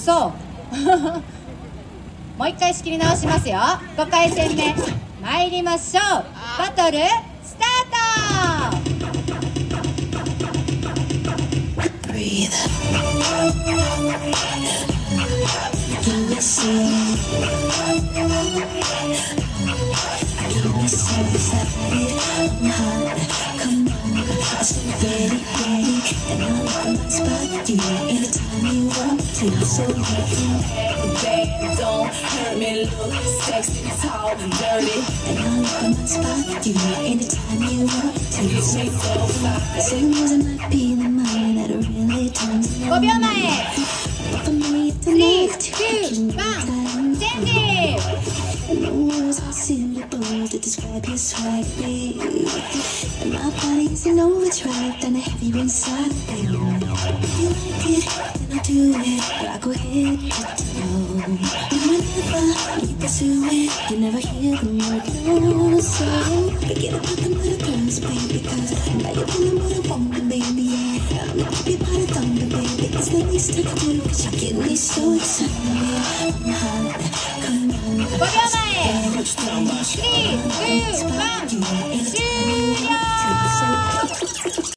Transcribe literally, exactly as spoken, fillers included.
そうもう一回仕切り直しますよ。ごかいせんめ参りましょう。バトルスタート。 So you bad, don't hurt me, look sexy, tall, dirty. And I'll look on my spot you anytime you want to. You make so fine. Sometimes it might be the money that really turns me on. ごびょうまえ For me, it's スリー、 enough ツー、ワン、チェンジ。 No words are suitable to describe your swag, babe. And my body is an overdrive, and I have you inside, babe. If you like it, then I'll do it. But I go ahead, let it go. And whenever you pursue it, you never hear the word no. So forget about the little girls, baby, because now you're feeling what I want, baby. Yeah, I'm gonna keep your body thumping, baby. It's the least I can do, cause you get me so excited. I'm hot, come on. ごびょうまえスリー、ツー、ワン、終了。